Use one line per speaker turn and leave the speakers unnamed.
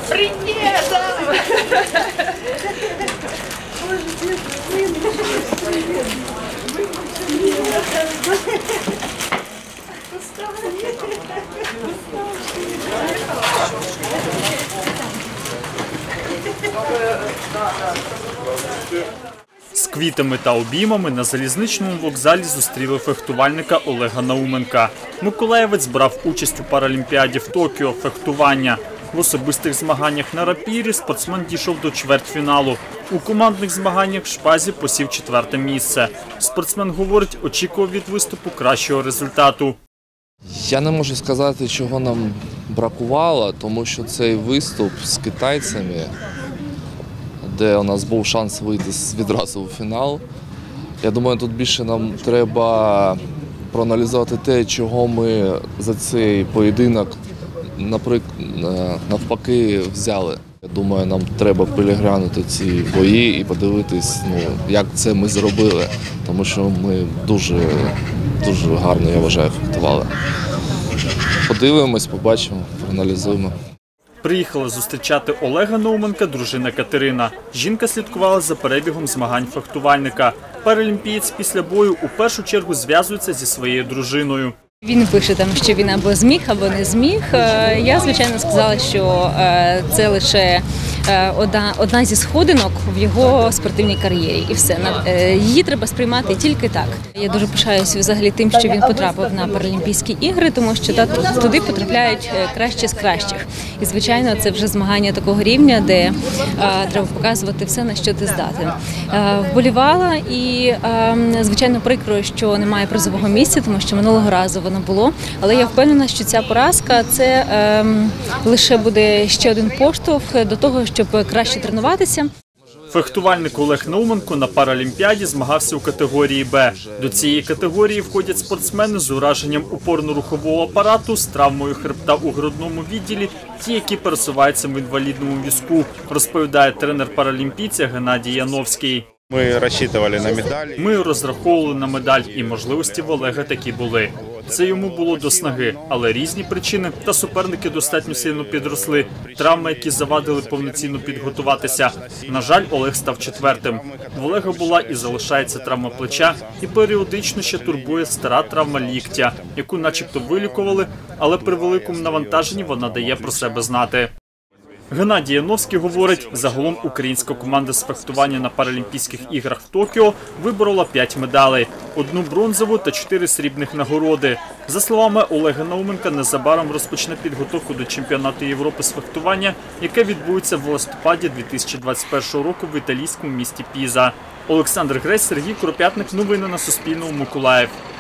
Привет!
З квітами та обіймами на залізничному вокзалі зустріли фехтувальника Олега Науменка. Миколаївець брав участь у Паралімпіаді в Токіо фехтування. В особистих змаганнях на рапірі спортсмен дійшов до чвертьфіналу. У командних змаганнях в шпазі посів 4-те місце. Спортсмен говорить, очікував від виступу кращого результату.
Я не можу сказати, чого нам бракувало, тому що цей виступ з китайцями, де у нас був шанс вийти відразу у фінал. Я думаю, тут більше нам треба проаналізувати те, чого ми за цей поєдинок навпаки взяли. Я думаю, нам треба переглянути ці бої і подивитись, як це ми зробили, тому що ми дуже гарно, я вважаю, фехтували. Подивимось, побачимо, проаналізуємо.
Приїхала зустрічати Олега Науменка дружина Катерина. Жінка слідкувала за перебігом змагань фехтувальника. Паралімпієць після бою у першу чергу зв'язується зі своєю дружиною.
Він пише там, що він або зміг, або не зміг. Я, звичайно, сказала, що це лише одна зі сходинок в його спортивній кар'єрі. І все. Її треба сприймати тільки так. Я дуже пишаюся взагалі тим, що він потрапив на Паралімпійські ігри, тому що туди потрапляють кращі з кращих. І, звичайно, це вже змагання такого рівня, де треба показувати все, на що ти здатен. Вболівала і, звичайно, прикро, що немає призового місця, тому що минулого разу воно було, але я впевнена, що ця поразка – це лише буде ще один поштовх до того, щоб краще тренуватися.
Фехтувальник Олег Науменко на Паралімпіаді змагався у категорії «Б». До цієї категорії входять спортсмени з ураженням опорно-рухового апарату, з травмою хребта у грудному відділі, ті, які пересуваються в інвалідному візку, розповідає тренер паралімпійця Геннадій Яновський.
Ми
розраховували на медаль, і можливості в Олега такі були. Це йому було до снаги, але різні причини та суперники достатньо сильно підросли. Травми, які завадили повноцінно підготуватися. На жаль, Олег став 4-тим. В Олега була і залишається травма плеча, і періодично ще турбує стара травма ліктя, яку начебто вилікували, але при великому навантаженні вона дає про себе знати. Геннадій Яновський говорить, загалом українська команда з фехтування на Паралімпійських іграх в Токіо виборола 5 медалей, 1 бронзову та 4 срібних нагороди. За словами Олега Науменка, незабаром розпочне підготовку до чемпіонату Європи з фехтування, яке відбудеться в листопаді 2021 року в італійському місті Піза. Олександр Гресь, Сергій Куропятник. Новини на Суспільному. Миколаїв.